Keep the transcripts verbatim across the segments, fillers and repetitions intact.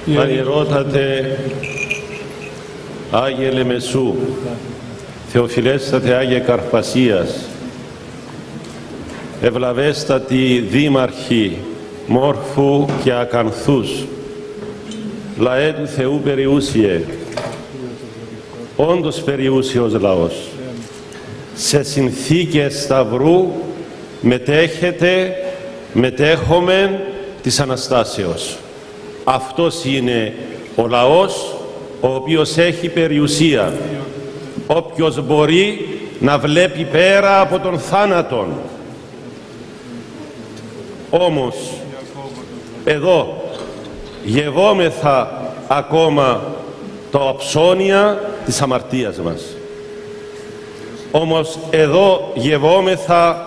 Πανηρότατε Άγιε Λεμεσού, Θεοφιλέστατε Άγιε Καρπασίας, ευλαβέστατη δήμαρχη Μόρφου και Ακανθούς, λαέ του Θεού περιούσιε, όντως περιούσιος λαός, σε συνθήκες σταυρού μετέχετε, μετέχομεν της Αναστάσεως. Αυτός είναι ο λαός ο οποίος έχει περιουσία. Όποιος μπορεί να βλέπει πέρα από τον θάνατον. Όμως εδώ γευόμεθα ακόμα το αψώνια της αμαρτίας μας. Όμως εδώ γευόμεθα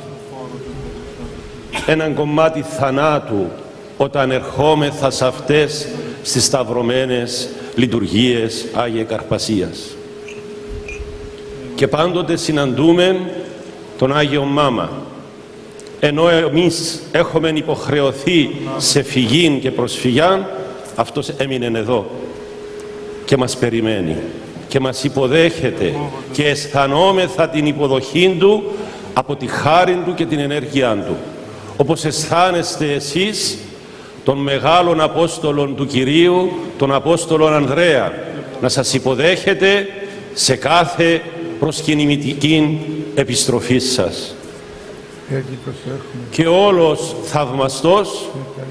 έναν κομμάτι θανάτου όταν ερχόμεθα σε αυτές στις σταυρωμένες λειτουργίες Άγιε Καρπασίας. Και πάντοτε συναντούμε τον Άγιο Μάμα, ενώ εμείς έχουμε υποχρεωθεί σε φυγήν και προσφυγιάν, αυτός έμεινε εδώ και μας περιμένει και μας υποδέχεται και αισθανόμεθα την υποδοχή Του από τη χάρη Του και την ενέργειά Του. Όπως αισθάνεστε εσείς των μεγάλων Απόστολων του Κυρίου, τον Απόστολον Ανδρέα, να σας υποδέχετε σε κάθε προσκυνημητική επιστροφή σας. Και όλος θαυμαστός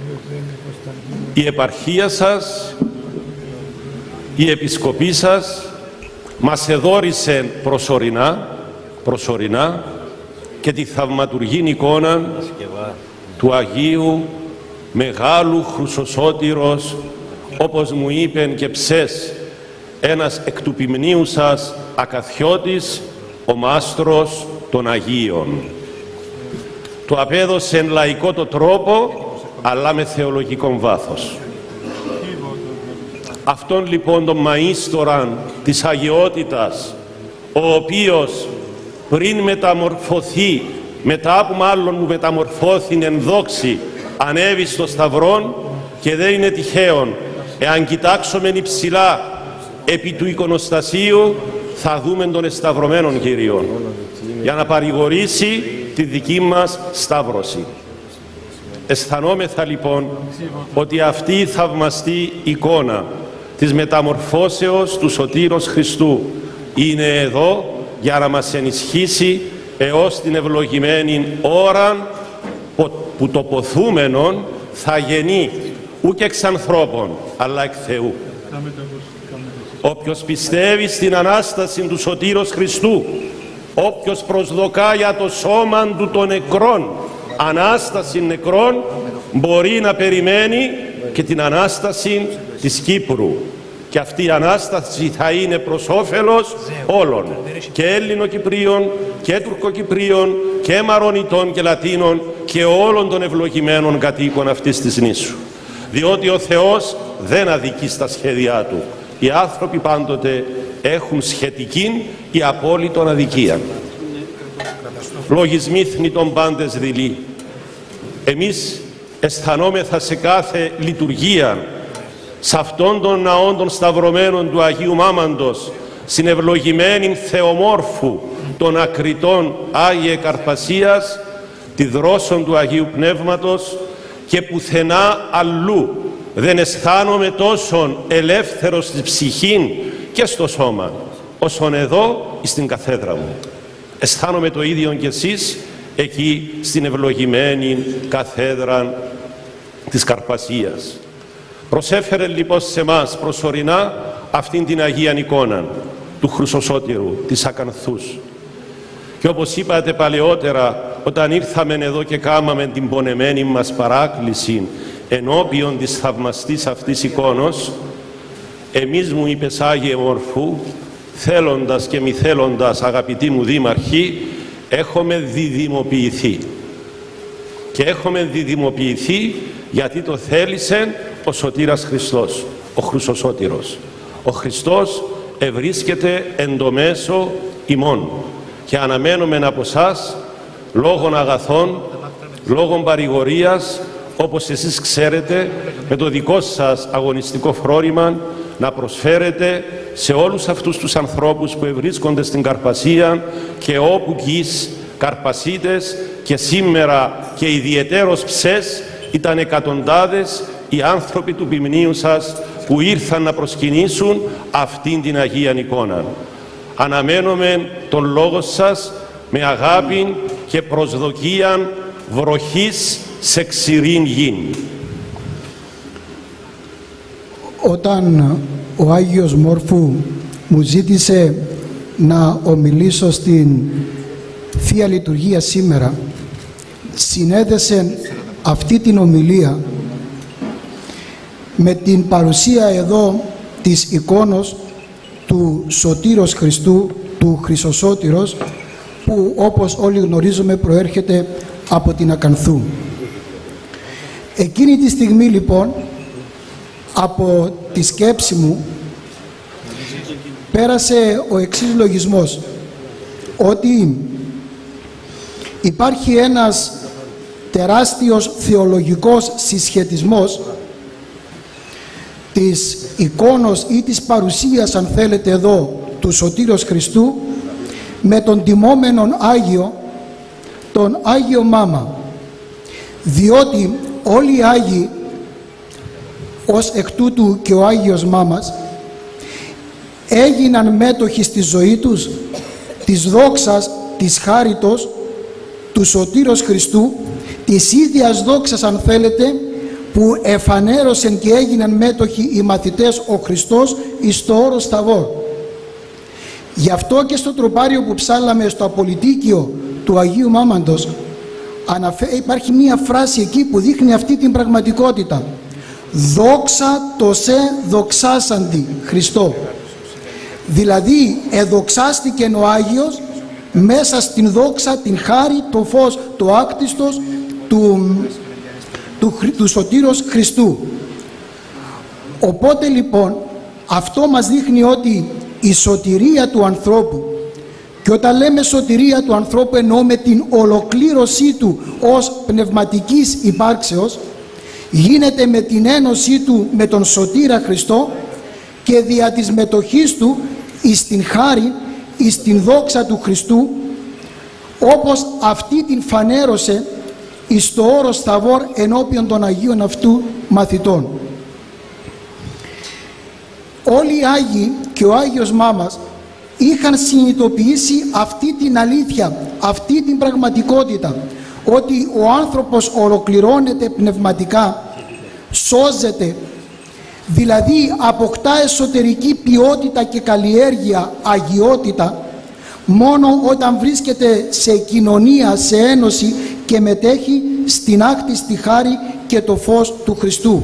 η επαρχία σας, η επισκοπή σας μας εδώρισε προσωρινά, προσωρινά και τη θαυματουργήν εικόνα του Αγίου Μεγάλου Χρυσοσώτηρος, όπως μου είπεν και ψες ένας εκ του ποιμνίου σας ακαθιώτης, ο Μάστρος των Αγίων. Του απέδωσε εν λαϊκό το τρόπο, αλλά με θεολογικό βάθος. Αυτόν λοιπόν τον μαΐστοραν της αγιότητας, ο οποίος πριν μεταμορφωθεί, μετά που μάλλον μου μεταμορφώθη εν δόξη, ανέβη στο σταυρόν, και δεν είναι τυχαίον, εάν κοιτάξουμε υψηλά επί του εικονοστασίου, θα δούμε τον εσταυρωμένον Κύριον, για να παρηγορήσει τη δική μας σταύρωση. Αισθανόμεθα λοιπόν ότι αυτή η θαυμαστή εικόνα της μεταμορφώσεως του Σωτήρος Χριστού είναι εδώ για να μας ενισχύσει έως την ευλογημένη ώρα που το ποθούμενον θα γεννεί ούκ εξ ανθρώπων, αλλά εκ Θεού. Όποιος πιστεύει στην Ανάσταση του Σωτήρος Χριστού, όποιος προσδοκά για το σώμα του των νεκρών, Ανάσταση νεκρών, μπορεί να περιμένει και την Ανάσταση της Κύπρου. Και αυτή η Ανάσταση θα είναι προς όφελος όλων, και Έλληνο-Κυπρίων και Τουρκοκυπρίων και Μαρονιτών και Λατίνων και όλων των ευλογημένων κατοίκων αυτής της νήσου. Διότι ο Θεός δεν αδικεί στα σχέδιά Του. Οι άνθρωποι πάντοτε έχουν σχετική ή απόλυτον αδικία. Λογισμοί θνητών πάντες δειλοί. Εμείς αισθανόμεθα σε κάθε λειτουργία, σε αυτόν τον ναόν των σταυρωμένων του Αγίου Μάμαντος, στην ευλογημένη Θεομόρφου των ακριτών Άγιε Καρπασίας, τη δρόσον του Αγίου Πνεύματος, και πουθενά αλλού δεν αισθάνομαι τόσον ελεύθερος στη ψυχή και στο σώμα, όσον εδώ στην καθέδρα μου. Αισθάνομαι το ίδιο κι εσείς εκεί στην ευλογημένη καθέδρα της Καρπασίας. Προσέφερε λοιπόν σε εμάς προσωρινά αυτήν την Αγία εικόνα του Χρυσοσώτηρου, της Ακανθούς. Και όπως είπατε παλαιότερα, όταν ήρθαμε εδώ και κάμαμε την πονεμένη μας παράκληση ενώπιον της θαυμαστής αυτής εικόνος, εμείς, μου είπες Άγιε Μορφού, θέλοντας και μη θέλοντας, αγαπητοί μου δήμαρχοι, έχουμε διδημοποιηθεί. Και έχουμε διδημοποιηθεί γιατί το θέλησε ο Σωτήρας Χριστός, ο Χρυσοσώτηρος. Ο Χριστός ευρίσκεται εν το μέσο ημών και αναμένουμε από εσάς λόγων αγαθών, λόγων παρηγορίας, όπως εσείς ξέρετε, με το δικό σας αγωνιστικό φρόνημα να προσφέρετε σε όλους αυτούς τους ανθρώπους που ευρίσκονται στην Καρπασία και όπου γης Καρπασίτες, και σήμερα και ιδιαιτέρως ψες ήταν εκατοντάδες οι άνθρωποι του ποιμνίου σας που ήρθαν να προσκυνήσουν αυτήν την Αγία εικόνα. Αναμένουμε τον λόγο σας με αγάπη και προσδοκία βροχής σε ξηρήν γην. Όταν ο Άγιος Μόρφου μου ζήτησε να ομιλήσω στην Θεία Λειτουργία σήμερα, συνέδεσε αυτή την ομιλία με την παρουσία εδώ της εικόνος του Σωτήρος Χριστού, του Χρυσοσώτηρος, που όπως όλοι γνωρίζουμε προέρχεται από την Ακανθού. Εκείνη τη στιγμή λοιπόν, από τη σκέψη μου πέρασε ο εξής λογισμός, ότι υπάρχει ένας τεράστιος θεολογικός συσχετισμός της εικόνος ή της παρουσίας, αν θέλετε εδώ, του Σωτήρος Χριστού με τον τιμόμενον Άγιο, τον Άγιο Μάμα, διότι όλοι οι Άγιοι, ως εκ τούτου και ο Άγιος Μάμας, έγιναν μέτοχοι στη ζωή τους της δόξας, της χάριτος του Σωτήρος Χριστού, της ίδιας δόξας, αν θέλετε, που εφανέρωσαν και έγιναν μέτοχοι οι μαθητές ο Χριστός εις το όρος Θαβόρ. Γι' αυτό και στο τροπάριο που ψάλαμε στο απολυτίκιο του Αγίου Μάμαντος υπάρχει μία φράση εκεί που δείχνει αυτή την πραγματικότητα. Δόξα το σε δοξάσαντι Χριστό. Δηλαδή εδοξάστηκε ο Άγιος μέσα στην δόξα, την χάρη, το φως, το άκτιστος του, του, του Σωτήρος Χριστού. Οπότε λοιπόν αυτό μας δείχνει ότι η σωτηρία του ανθρώπου, και όταν λέμε σωτηρία του ανθρώπου εννοούμε την ολοκλήρωσή του ως πνευματικής υπάρξεως, γίνεται με την ένωσή του με τον Σωτήρα Χριστό και δια της μετοχής του εις την χάρη, εις την δόξα του Χριστού, όπως αυτή την φανέρωσε εις το όρος Θαβόρ ενώπιον των Αγίων αυτού μαθητών. Όλοι οι Άγιοι και ο Άγιος Μάμας είχαν συνειδητοποιήσει αυτή την αλήθεια, αυτή την πραγματικότητα, ότι ο άνθρωπος ολοκληρώνεται πνευματικά, σώζεται, δηλαδή αποκτά εσωτερική ποιότητα και καλλιέργεια, αγιότητα, μόνο όταν βρίσκεται σε κοινωνία, σε ένωση και μετέχει στην άκτιστη χάρη και το φως του Χριστού.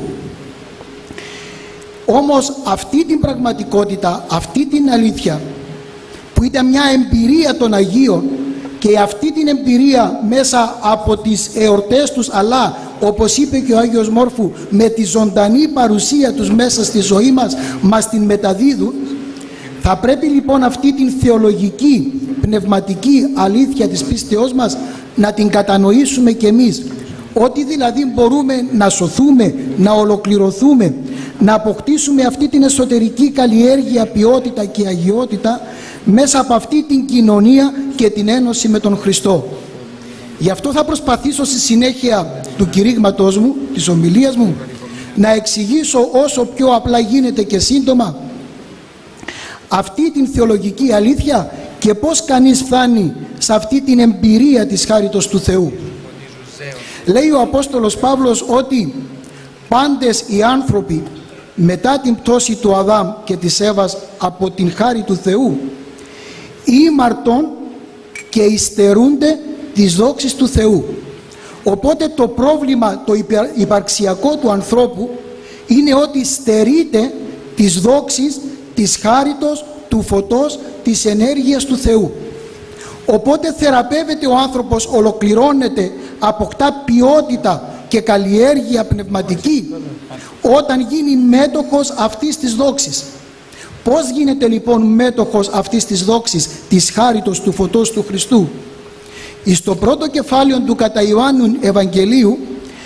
Όμως αυτή την πραγματικότητα, αυτή την αλήθεια, που ήταν μια εμπειρία των Αγίων, και αυτή την εμπειρία μέσα από τις εορτές τους, αλλά όπως είπε και ο Άγιος Μόρφου, με τη ζωντανή παρουσία τους μέσα στη ζωή μας, μας την μεταδίδουν. Θα πρέπει λοιπόν αυτή την θεολογική, πνευματική αλήθεια της πίστεώς μας να την κατανοήσουμε κι εμείς, ότι δηλαδή μπορούμε να σωθούμε, να ολοκληρωθούμε, να αποκτήσουμε αυτή την εσωτερική καλλιέργεια, ποιότητα και αγιότητα μέσα από αυτή την κοινωνία και την ένωση με τον Χριστό. Γι' αυτό θα προσπαθήσω στη συνέχεια του κηρύγματός μου, της ομιλίας μου, να εξηγήσω όσο πιο απλά γίνεται και σύντομα αυτή την θεολογική αλήθεια και πώς κανείς φτάνει σε αυτή την εμπειρία της χάριτος του Θεού. Λέει ο Απόστολος Παύλος ότι πάντες οι άνθρωποι μετά την πτώση του Αδάμ και της Εύας από την χάρη του Θεού ήμαρτον και υστερούνται τις δόξεις του Θεού. Οπότε το πρόβλημα το υπαρξιακό του ανθρώπου είναι ότι στερείται τις δόξεις, της χάριτος, του φωτός, της ενέργειας του Θεού. Οπότε θεραπεύεται ο άνθρωπος, ολοκληρώνεται, αποκτά ποιότητα και καλλιέργεια πνευματική όταν γίνει μέτοχος αυτής της δόξης. Πώς γίνεται λοιπόν μέτοχος αυτής της δόξης, της χάριτος, του φωτός του Χριστού? Εις το πρώτο κεφάλαιο του κατά Ιωάννου Ευαγγελίου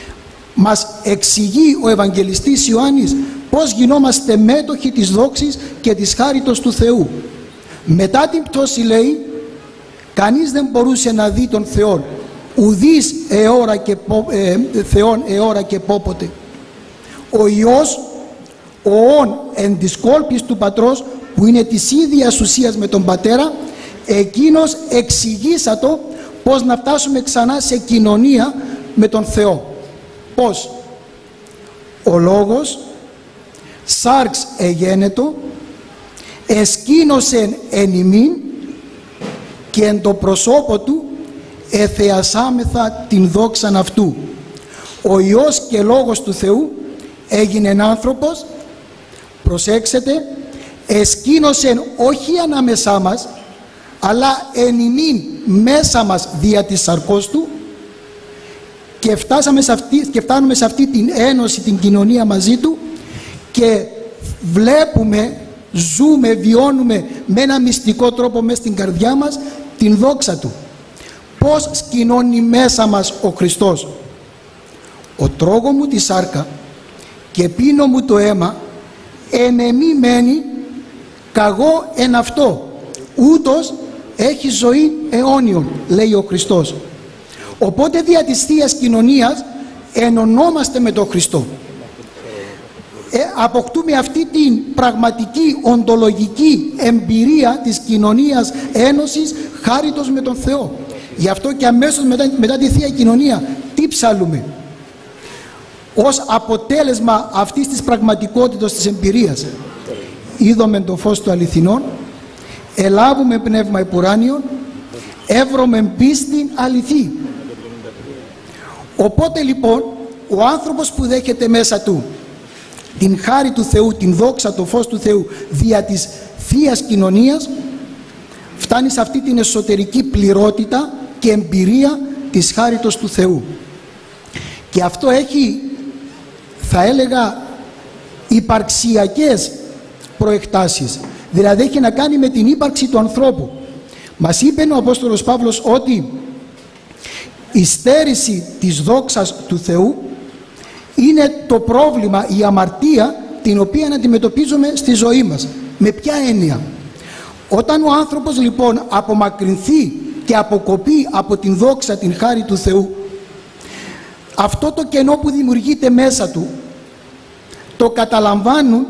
μας εξηγεί ο Ευαγγελιστής Ιωάννης πώς γινόμαστε μέτοχοι της δόξης και της χάριτος του Θεού. Μετά την πτώση, λέει, κανείς δεν μπορούσε να δει τον Θεό, ουδείς εώρα και, ε, Θεόν εώρα και πόποτε. Ο Υιός, ο όν εν της κόλπης του Πατρός, που είναι της ίδιας ουσίας με τον Πατέρα, εκείνος εξηγήσατο πώς να φτάσουμε ξανά σε κοινωνία με τον Θεό. Πώς? Ο Λόγος σάρξ εγένετο, εσκήνωσεν εν ημίν και εν το προσώπο του εθεασάμεθα την δόξαν αυτού. Ο Υιός και Λόγος του Θεού έγινεν άνθρωπος, προσέξτε, εσκήνωσεν όχι ανάμεσά μας, αλλά εν ημίν μέσα μας δια της σαρκός του, και, φτάσαμε σε αυτή, και φτάνουμε σε αυτή την ένωση, την κοινωνία μαζί του, και βλέπουμε, ζούμε, βιώνουμε με ένα μυστικό τρόπο μέσα στην καρδιά μας την δόξα του. Πώς σκηνώνει μέσα μας ο Χριστός? Ο τρώγω μου τη σάρκα και πίνω μου το αίμα, εν εμή μένει, καγώ εν αυτό, ούτως έχει ζωή αιώνιον, λέει ο Χριστός. Οπότε δια της Θείας Κοινωνίας ενωνόμαστε με τον Χριστό. Ε, αποκτούμε αυτή την πραγματική οντολογική εμπειρία της κοινωνίας ένωσης χάριτος με τον Θεό. Γι' αυτό και αμέσως μετά, μετά τη Θεία Κοινωνία τι ψαλούμε? Ως αποτέλεσμα αυτής της πραγματικότητας της εμπειρίας, είδομεν το φως του αληθινών, ελάβουμε πνεύμα επουράνιον, εύρωμεν πίστην αληθή. Οπότε λοιπόν ο άνθρωπος που δέχεται μέσα του την χάρη του Θεού, την δόξα, το φως του Θεού δια της Θείας Κοινωνίας, φτάνει σε αυτή την εσωτερική πληρότητα και εμπειρία της χάριτος του Θεού. Και αυτό έχει, θα έλεγα, υπαρξιακές προεκτάσεις. Δηλαδή έχει να κάνει με την ύπαρξη του ανθρώπου. Μας είπε ο Απόστολος Παύλος ότι η στέρηση της δόξας του Θεού είναι το πρόβλημα, η αμαρτία την οποία αντιμετωπίζουμε στη ζωή μας. Με ποια έννοια? Όταν ο άνθρωπος λοιπόν απομακρυνθεί και αποκοπεί από την δόξα, την χάρη του Θεού, αυτό το κενό που δημιουργείται μέσα του το καταλαμβάνουν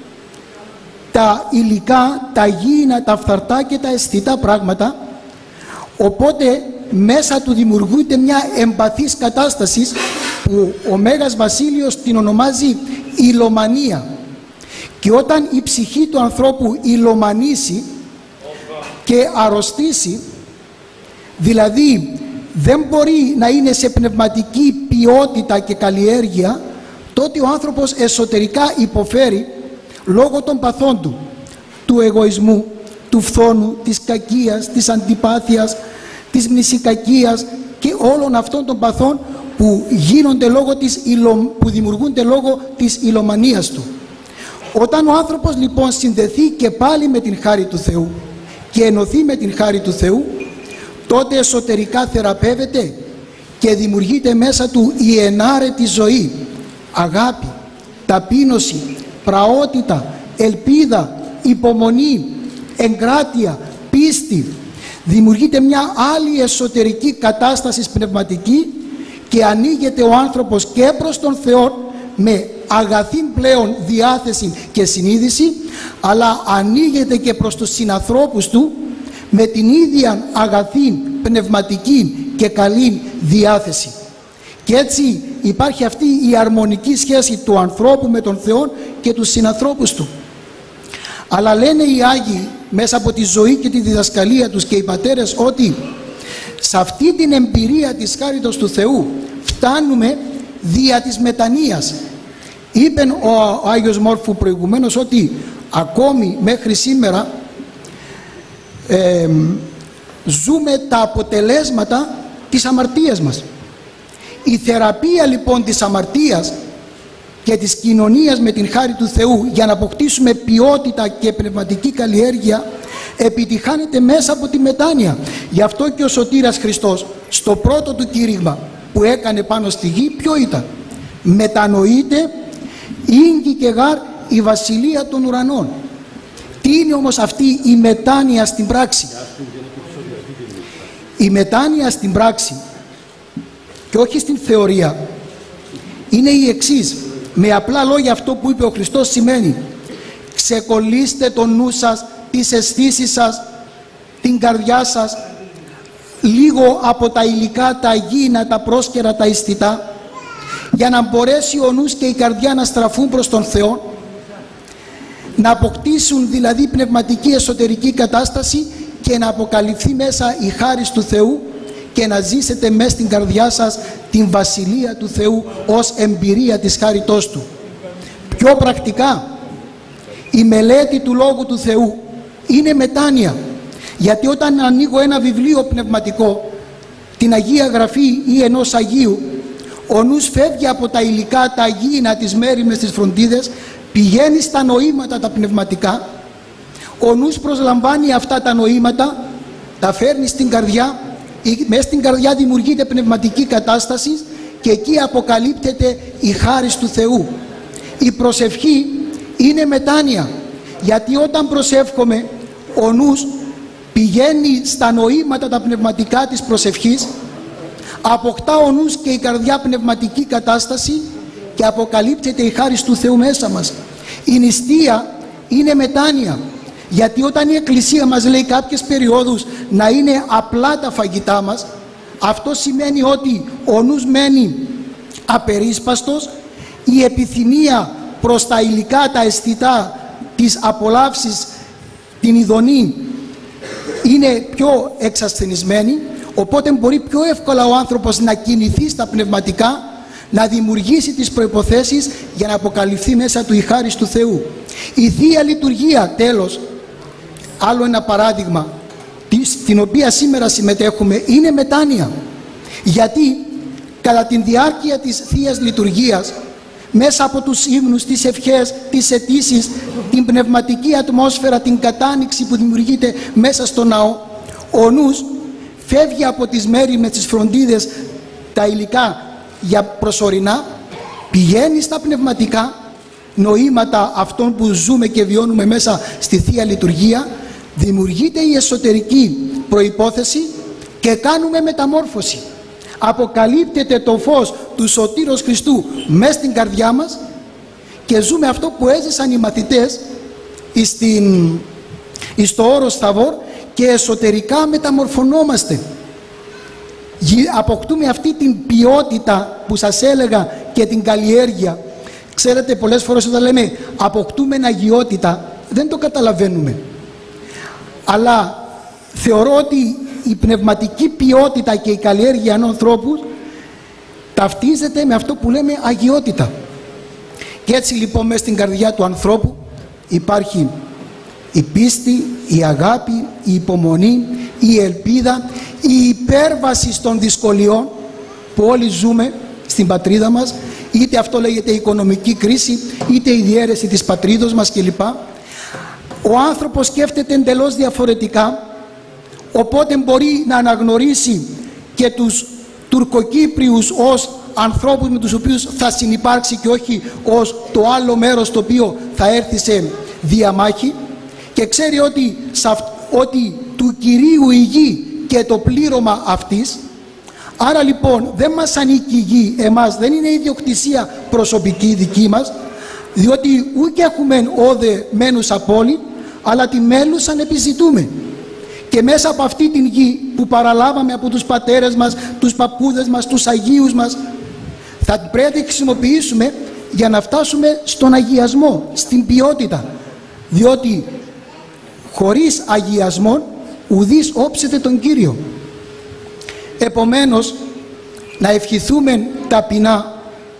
τα υλικά, τα γήινα, τα φθαρτά και τα αισθητά πράγματα, οπότε μέσα του δημιουργούνται μια εμπαθής κατάσταση που ο Μέγας Βασίλειος την ονομάζει υλομανία. Και όταν η ψυχή του ανθρώπου υλομανήσει και αρρωστήσει, δηλαδή δεν μπορεί να είναι σε πνευματική ποιότητα και καλλιέργεια, τότε ο άνθρωπος εσωτερικά υποφέρει λόγω των παθών του, του εγωισμού, του φθόνου, της κακίας, της αντιπάθειας, της μνησικακίας και όλων αυτών των παθών που, γίνονται λόγω της υλο, που δημιουργούνται λόγω της υλομανίας του. Όταν ο άνθρωπος λοιπόν συνδεθεί και πάλι με την χάρη του Θεού και ενωθεί με την χάρη του Θεού, τότε εσωτερικά θεραπεύεται και δημιουργείται μέσα του η ενάρετη ζωή, αγάπη, ταπείνωση, πραότητα, ελπίδα, υπομονή, εγκράτεια, πίστη. Δημιουργείται μια άλλη εσωτερική κατάσταση πνευματική και ανοίγεται ο άνθρωπος και προς τον Θεό με αγαθή πλέον διάθεση και συνείδηση, αλλά ανοίγεται και προς τους συνανθρώπους του με την ίδια αγαθή πνευματική και καλή διάθεση. Και έτσι υπάρχει αυτή η αρμονική σχέση του ανθρώπου με τον Θεό και τους συνανθρώπους του. Αλλά λένε οι Άγιοι μέσα από τη ζωή και τη διδασκαλία τους και οι πατέρες ότι σε αυτή την εμπειρία της χάριτος του Θεού φτάνουμε δια της μετανοίας. Είπε ο, ο Άγιος Μόρφου προηγουμένως ότι ακόμη μέχρι σήμερα ε, ζούμε τα αποτελέσματα της αμαρτίας μας. Η θεραπεία λοιπόν της αμαρτίας και της κοινωνίας με την χάρη του Θεού για να αποκτήσουμε ποιότητα και πνευματική καλλιέργεια επιτυχάνεται μέσα από τη μετάνοια. Γι' αυτό και ο Σωτήρας Χριστός στο πρώτο του κήρυγμα που έκανε πάνω στη γη ποιο ήταν? μετανοείται ήγγι και γάρ η βασιλεία των ουρανών. Τι είναι όμως αυτή η μετάνοια στην πράξη? Η μετάνοια στην πράξη και όχι στην θεωρία είναι η εξής. Με απλά λόγια αυτό που είπε ο Χριστός σημαίνει: ξεκολλήστε το νου σας, τις αισθήσεις σας, την καρδιά σας λίγο από τα υλικά, τα αγίνα, τα πρόσκαιρα, τα αισθητά, για να μπορέσει ο νους και η καρδιά να στραφούν προς τον Θεό, να αποκτήσουν δηλαδή πνευματική εσωτερική κατάσταση και να αποκαλυφθεί μέσα η χάρις του Θεού και να ζήσετε μέσα στην καρδιά σας την βασιλεία του Θεού ως εμπειρία της χάριτός Του. Πιο πρακτικά, η μελέτη του Λόγου του Θεού είναι μετάνοια, γιατί όταν ανοίγω ένα βιβλίο πνευματικό, την Αγία Γραφή ή ενός Αγίου, ο νους φεύγει από τα υλικά, τα αγίνα, τις μέριμνες, τις φροντίδες, πηγαίνει στα νοήματα τα πνευματικά, ο νους προσλαμβάνει αυτά τα νοήματα, τα φέρνει στην καρδιά, μέσα στην καρδιά δημιουργείται πνευματική κατάσταση και εκεί αποκαλύπτεται η χάρις του Θεού. Η προσευχή είναι μετάνοια, γιατί όταν προσεύχομαι ο νους πηγαίνει στα νοήματα τα πνευματικά της προσευχής, αποκτά ο νους και η καρδιά πνευματική κατάσταση και αποκαλύπτεται η χάρις του Θεού μέσα μας. Η νηστεία είναι μετάνοια, γιατί όταν η Εκκλησία μας λέει κάποιες περιόδους να είναι απλά τα φαγητά μας, αυτό σημαίνει ότι ο νους μένει απερίσπαστος, η επιθυμία προς τα υλικά, τα αισθητά, τις απολαύσεις, την ειδονή είναι πιο εξασθενισμένη, οπότε μπορεί πιο εύκολα ο άνθρωπος να κινηθεί στα πνευματικά, να δημιουργήσει τις προϋποθέσεις για να αποκαλυφθεί μέσα του η χάρις του Θεού. Η Θεία Λειτουργία, τέλος, άλλο ένα παράδειγμα, στην οποία σήμερα συμμετέχουμε, είναι μετάνοια. Γιατί κατά τη διάρκεια της Θείας Λειτουργίας, μέσα από τους ύμνους, τις ευχές, τις αιτήσεις, την πνευματική ατμόσφαιρα, την κατάνοιξη που δημιουργείται μέσα στο ναό, ο νους φεύγει από τις μέριμνες, τις φροντίδες, τα υλικά για προσωρινά, πηγαίνει στα πνευματικά νοήματα αυτών που ζούμε και βιώνουμε μέσα στη Θεία Λειτουργία, δημιουργείται η εσωτερική προϋπόθεση και κάνουμε μεταμόρφωση. Αποκαλύπτεται το φως του Σωτήρος Χριστού μέσα στην καρδιά μας και ζούμε αυτό που έζησαν οι μαθητές στην, στο όρος Θαβόρ, και εσωτερικά μεταμορφωνόμαστε. Αποκτούμε αυτή την ποιότητα που σας έλεγα και την καλλιέργεια. Ξέρετε, πολλές φορές όταν λέμε αποκτούμε αγιότητα, δεν το καταλαβαίνουμε. Αλλά θεωρώ ότι η πνευματική ποιότητα και η καλλιέργεια ενός ανθρώπου ταυτίζεται με αυτό που λέμε αγιότητα. Και έτσι λοιπόν μέσα στην καρδιά του ανθρώπου υπάρχει η πίστη, η αγάπη, η υπομονή, η ελπίδα, η υπέρβαση των δυσκολιών που όλοι ζούμε στην πατρίδα μας, είτε αυτό λέγεται οικονομική κρίση, είτε η διαίρεση της πατρίδος μας κλπ. Ο άνθρωπος σκέφτεται εντελώς διαφορετικά, οπότε μπορεί να αναγνωρίσει και τους Τουρκοκύπριους ως ανθρώπους με τους οποίους θα συνυπάρξει και όχι ως το άλλο μέρος το οποίο θα έρθει σε διαμάχη, και ξέρει ότι, ότι του Κυρίου η γη και το πλήρωμα αυτής. Άρα λοιπόν δεν μας ανήκει η γη εμάς, δεν είναι ιδιοκτησία προσωπική δική μας, διότι ούτε έχουμε όδε μένους απόλυ, αλλά τη μέλουσαν επιζητούμε. Και μέσα από αυτή την γη που παραλάβαμε από τους πατέρες μας, τους παππούδες μας, τους Αγίους μας, θα πρέπει να τη χρησιμοποιήσουμε για να φτάσουμε στον αγιασμό, στην ποιότητα. Διότι χωρίς αγιασμό ουδείς όψεται τον Κύριο. Επομένως, να ευχηθούμε ταπεινά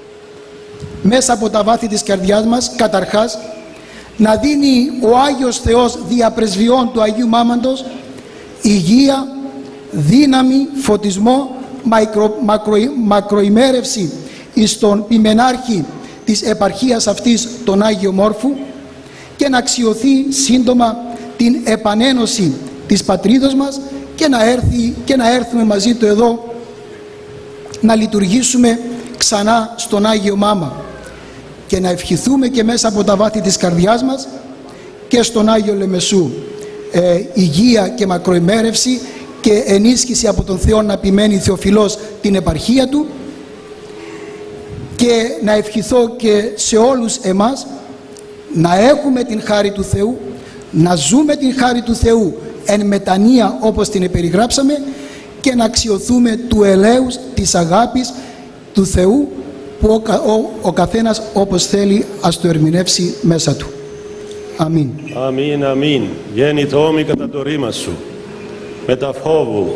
μέσα από τα βάθη της καρδιάς μας, καταρχάς, να δίνει ο Άγιος Θεός δια πρεσβειών του Αγίου Μάμαντος υγεία, δύναμη, φωτισμό, μακρο, μακρο, μακροημέρευση εις τον ποιμενάρχη της επαρχίας αυτής, τον Άγιο Μόρφου, και να αξιωθεί σύντομα την επανένωση της πατρίδος μας και να, έρθει, και να έρθουμε μαζί του εδώ να λειτουργήσουμε ξανά στον Άγιο Μάμα και να ευχηθούμε και μέσα από τα βάθη της καρδιάς μας και στον Άγιο Λεμεσού ε, υγεία και μακροημέρευση και ενίσχυση από τον Θεό να επιμένει Θεοφιλός την επαρχία του, και να ευχηθώ και σε όλους εμάς να έχουμε την χάρη του Θεού, να ζούμε την χάρη του Θεού εν μετανία όπως την περιγράψαμε, και να αξιωθούμε του ελέους της αγάπης του Θεού που ο, ο, ο καθένας όπως θέλει ας το ερμηνεύσει μέσα του. Αμήν. Αμήν, αμήν. Γέννη τόμη κατά το ρήμα σου, μετά φόβου.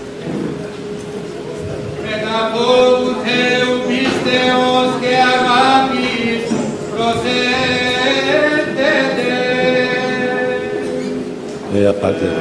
Μετά φόβου Θεού πίστεως και αγάπης προσέτετε. Ε, Πάτερ.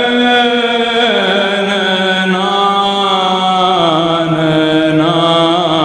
na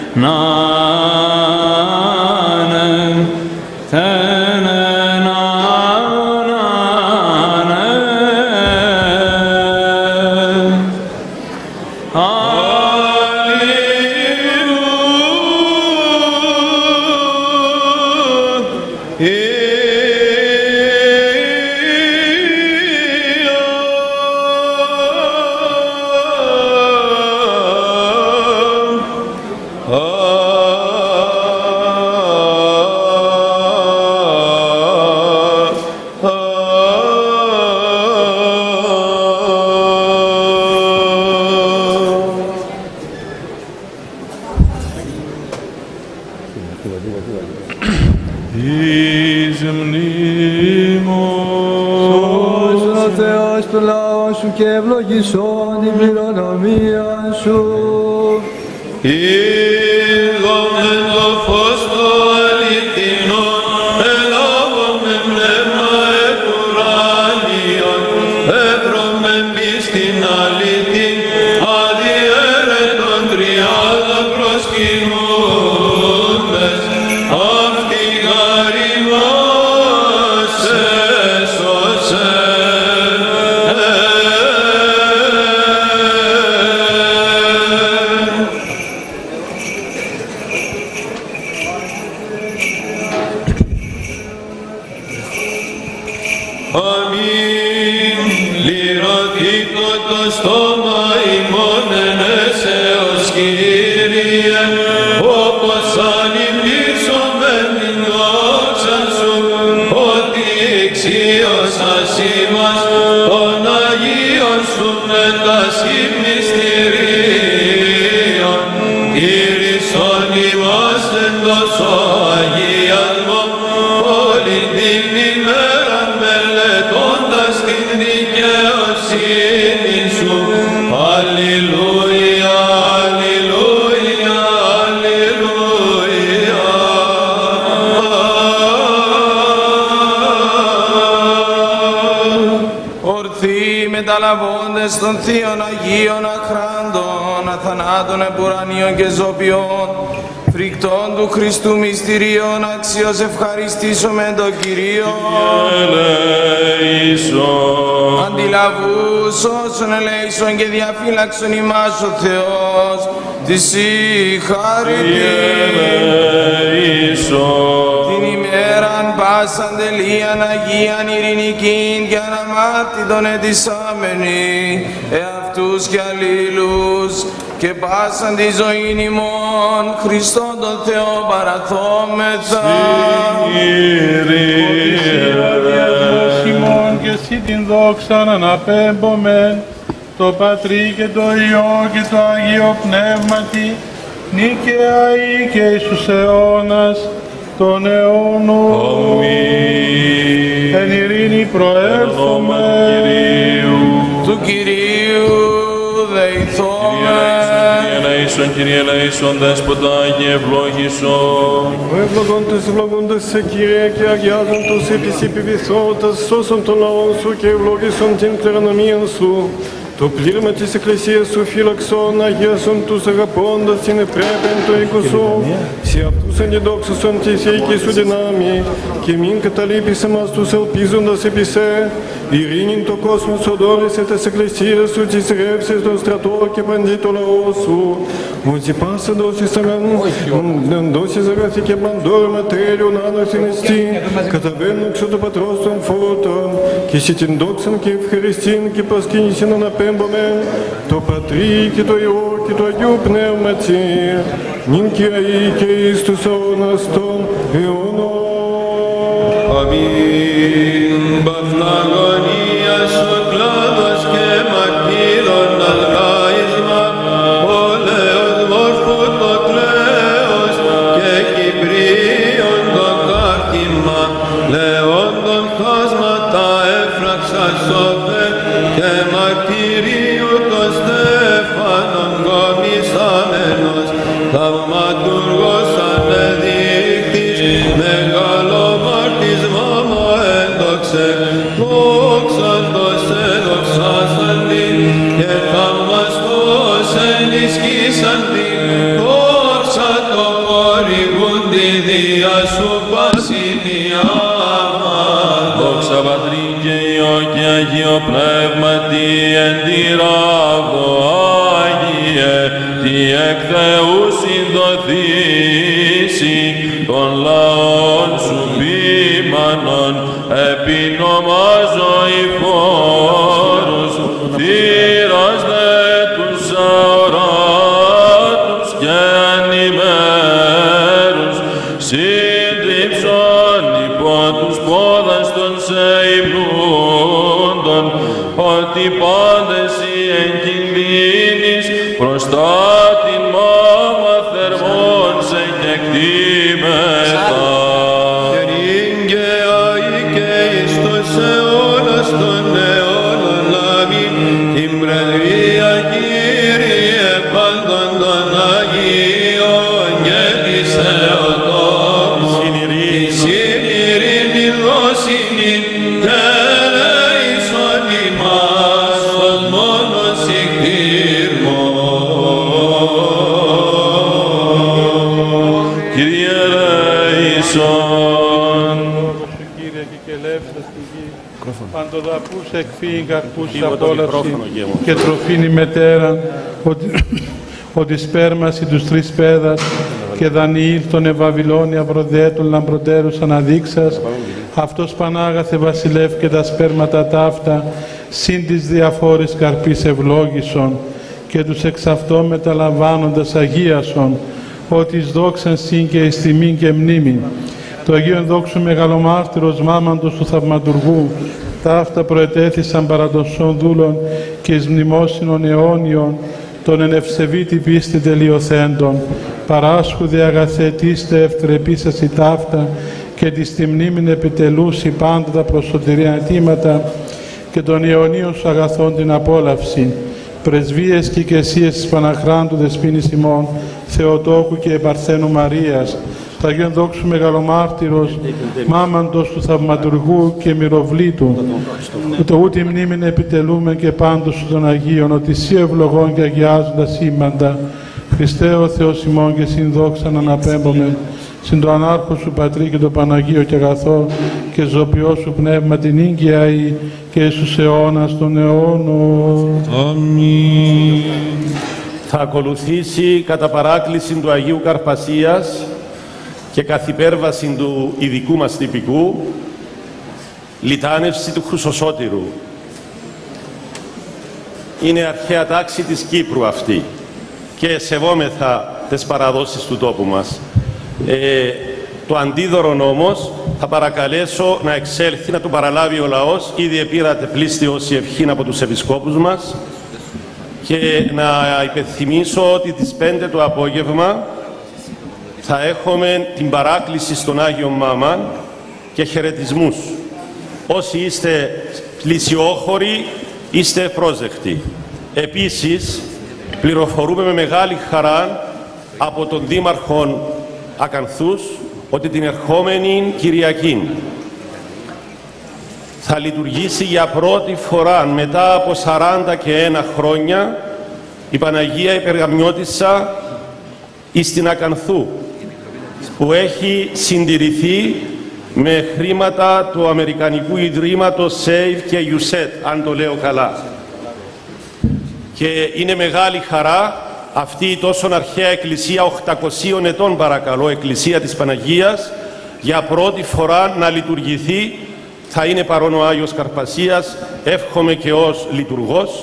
Εις μνήμος. Σώσον ο Θεός του λαού σου και ευλογησόν την κληρονομία σου. Είδομεν το φως το αληθινό, ελάβομεν πνεύμα εκ ουρανίων, εύρωμεν πίστην αληθήν, αδιέρετον τριάδα προσκυνούντες, αυτή γάρη μας έσωσε. Αμήν. Λυρωθήτω το στόμα ημών εν έσεως, Κύριε, όπως ανυπτύσσομεν την δόξα σου, ότι εξίωσας ημάς των Αγίων σου με τας μυστηρίων, κήρυσον ημάς εν τόσο αγίασμο, όλη την ημέραν μελετώντας την δικαιοσύνη σου. Αλληλούια, αλληλούια, αλληλούια. Ορθοί μεταλαβώντες των θείων Αγίων αχράντων, αθανάτων εμπουρανίων και ζωπιών, φρικτών του Χριστού μυστηρίων, αξίως ευχαριστήσουμε τον Κυρίο. Ελέησον. Αντιλαβούς όσων ελέησον και διαφύλαξον ημάς ο Θεός, της συγχαρητή. Ελέησον. Την ημέραν πάσαν τελείαν Αγίαν ειρηνικήν και αναμάρτητον ετισάμενοι, εαυτούς και αλλήλους, και πάσαν τη ζωήν ημών, Χριστόν τον Θεό παραθόμεθα. Ημών και εσύ την δόξαν αναπέμπομεν, το Πατρί και το Υιό και το Αγίο Πνεύματι, νίκαια ή και εις τους αιώνας των αιώνων. Εν ειρήνη προέλθουμε, Του Κυρίου δεηθόμεν. Ελέησον, Κύριε, ελέησον, Δέσποτα και ευλόγησον. Ευλογώντες, ευλογώντες σε Κύριε και αγιάζοντος επί σοι επιβηθώντας, σώσον τον λαόν σου και ευλόγησον την κληρονομίαν σου. Το πλήρωμα της Εκκλησίας σου φύλαξον, αγίασον τους αγαπώντας την επρέπεν το οίκο σου. Σε αυτούς αντιδόξωσον της οίκης σου δυνάμει, και μην καταλείπεις εμάς τους ελπίζοντας επί σε. Ειρήνην το κόσμο σου δώρισε της Εκκλησίας σου, της ρεύσης των στρατών και παντή το λαό σου. Ότι πάσα δώσεις αμέν, δώσεις αγαθή και παντόρμα τέλειον άνωσιν εστί, καταβαίνουν εξω το πατρός των φώτων, και εσύ την δόξαν και ευχαριστήν και προσκύνησιν αναπέμπομεν, το Πατρί και το Υιό και το Αγίου Πνεύματι, νυν και αεί και εις τους αιώνας των αιώνων. Αμήν. Παυλαγωνίας ο κλάδος και μαρτύρων αλγάισμα, όλεος μόρφου το κλαίος και Κυπρίων το κάρτημα, λεόντων χάσματα έφραξα σώπε και μαρτυρίου το Στέφανον κομισάμενος, θαυματουργός ανεδείχτης, μεγάλο μαρτισμό μου έντοξε, δόξαντος εδοξάσαν την και θαυμαστός ενισχύσαν την, δόξα σωθήσει των λαών σου ποίμανον, επινομάζω υφόρους, θύρας δε τους αοράτους και ανημέρους, σύντριψον υπό τους πόδας των σε υμνούντων, ότι πάντες οι εγκινδύνης μπροστά την μάμα θερμών σε κεκτήμεθα. Παντοδαπούς εκφύγει καρπούς απόλαυση και τροφήνει μετέραν, ότι, ότι σπέρμαση τους τρεις πέδας και Δανιήλ τον Ευαβυλώνια βροδέτων λαμπροτέρους αναδείξας, αυτός Πανάγαθε βασιλεύ και τα σπέρματα ταύτα, συν της διαφόρης καρπής ευλόγησον, και τους εξ αυτό μεταλαμβάνοντας αγίασον, ότι εις δόξαν συν και εις τιμήν και μνήμη. Το Αγίον Δόξου Μεγαλομάρτυρος Μάμαντος του Θαυματουργού, ταύτα προετέθησαν παρά των σών δούλων και εις μνημόσυνων αιώνιων, των εν ευσεβήτη πίστη τελειοθέντων, παράσχουδε αγαθετήστε ευτρεπίσας η ταύτα και της τη μνήμην επιτελούσι πάντα τα προσωτηρία αιτήματα και των αιωνίων σου αγαθών την απόλαυση. Πρεσβείες και οικεσίες της Παναχράντου Δεσποίνης ημών, Θεοτόκου και Επαρθένου Μαρίας, το Αγίον Δόξου Μεγαλομάρτυρος, Μάμαντος του Θαυματουργού και Μυροβλήτου, το ούτι μνήμην επιτελούμε και πάντως σου των Αγίων, ότι σύ ευλογών και αγιάζοντα σήμαντα, Χριστέ ο Θεός ημών και συνδόξαν αναπέμπομε, συν το ανάρχο σου Πατρί και το Παναγίο και αγαθό και ζωπιό σου Πνεύμα την ίγκαια ή και Ιησούς αιώνας των αιώνων. Αμήν. Θα ακολουθήσει κατά παράκληση του Αγίου Καρπασίας και καθ' υπέρβαση του ειδικού μας τυπικού, λιτάνευση του Χρυσοσώτηρου. Είναι αρχαία τάξη της Κύπρου αυτή και σεβόμεθα τις παραδόσεις του τόπου μας. Ε, το αντίδωρον όμως θα παρακαλέσω να εξέλθει, να του παραλάβει ο λαός. Ήδη επήρατε πλήστη όσοι ευχήν από τους επισκόπους μας, και να υπενθυμίσω ότι τις πέντε το απόγευμα θα έχουμε την παράκληση στον Άγιο Μάμα και χαιρετισμούς. Όσοι είστε πλησιόχωροι, είστε πρόσδεκτοι. Επίσης, πληροφορούμε με μεγάλη χαρά από τον Δήμαρχο Ακανθούς ότι την ερχόμενη Κυριακή θα λειτουργήσει για πρώτη φορά μετά από σαράντα και ένα χρόνια η Παναγία Υπεργαμιώτισσα εις την Ακανθού, που έχει συντηρηθεί με χρήματα του Αμερικανικού Ιδρύματος Save και Ιουσέτ, αν το λέω καλά. Και είναι μεγάλη χαρά αυτή η τόσο αρχαία εκκλησία, οκτακοσίων ετών παρακαλώ, εκκλησία της Παναγίας, για πρώτη φορά να λειτουργηθεί. Θα είναι παρόν ο Άγιος Καρπασίας, εύχομαι και ως λειτουργός.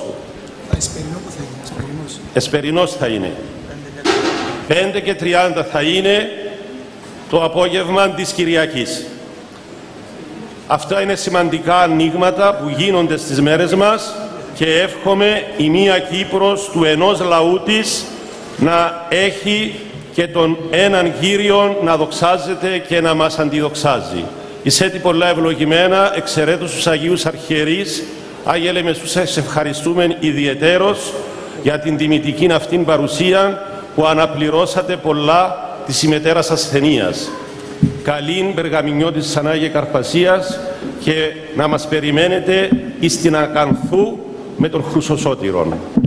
Εσπερινός θα είναι. πέντε και τριάντα θα είναι το απόγευμα της Κυριακής. Αυτά είναι σημαντικά ανοίγματα που γίνονται στις μέρες μας και εύχομαι η μία Κύπρος του ενός λαού της να έχει και τον έναν Κύριον να δοξάζεται και να μας αντιδοξάζει. Εισέτη πολλά ευλογημένα, εξαιρέτως τους Αγίους Αρχιερείς, Άγιε Λεμεσού, σε ευχαριστούμε ιδιαιτέρως για την τιμητική αυτήν παρουσία που αναπληρώσατε πολλά της ημετέρας ασθενείας. Καλήν Περγαμηνιώτης Άγιε Καρπασίας και να μας περιμένετε εις την Ακανθού με τον Χρυσοσώτηρον.